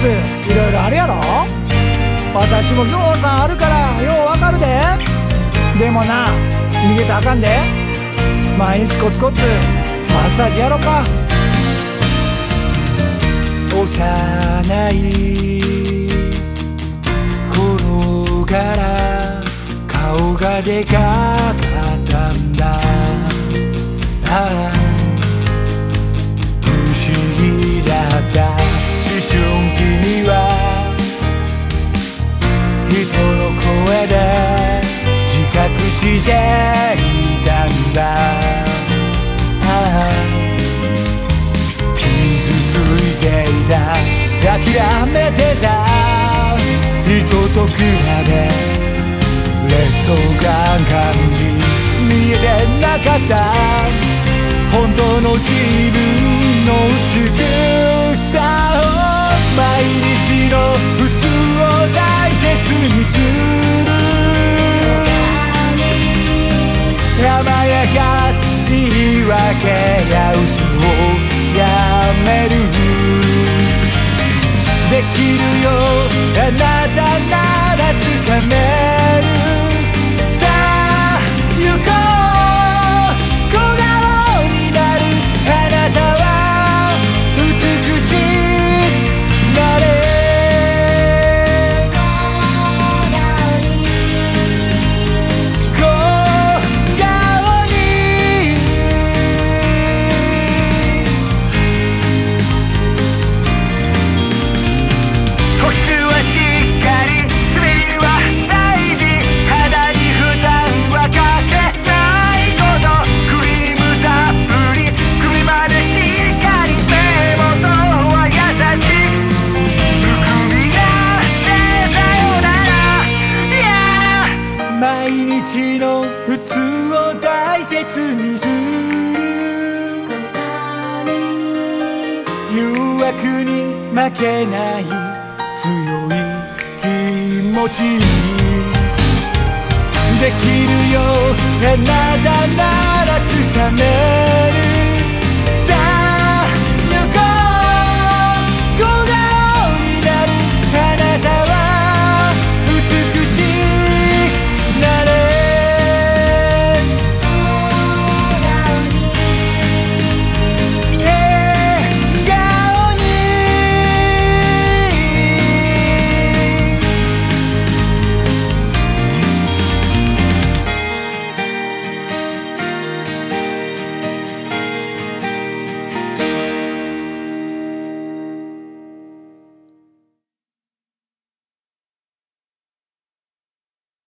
スいろいろあるやろ。私もぎょうさんあるからようわかるで。でもな逃げたらあかんで。毎日コツコツマッサージやろか。幼い頃から顔がでかかったんだ。不思議だった。思春期には人の声で自覚していたんだ。傷ついていた、諦めてた、人と比べ劣等感感じ、見えてなかった、本当の自分の美しさを、毎日の普通を大切にする、甘やかす、言い訳や嘘をやめる。できるよあなたならつかめる。さあ行こう、小顔になる、あなたは美しくなれ。小顔に保湿はしっかり、滑りは大事、肌に負担はかけないこと、クリームたっぷり、首までしっかり、目元は優しく、含み出してさよなら、yeah! 毎日の普通を大切にする、誘惑に負けない強い気持ちにできるよあなたならつかめ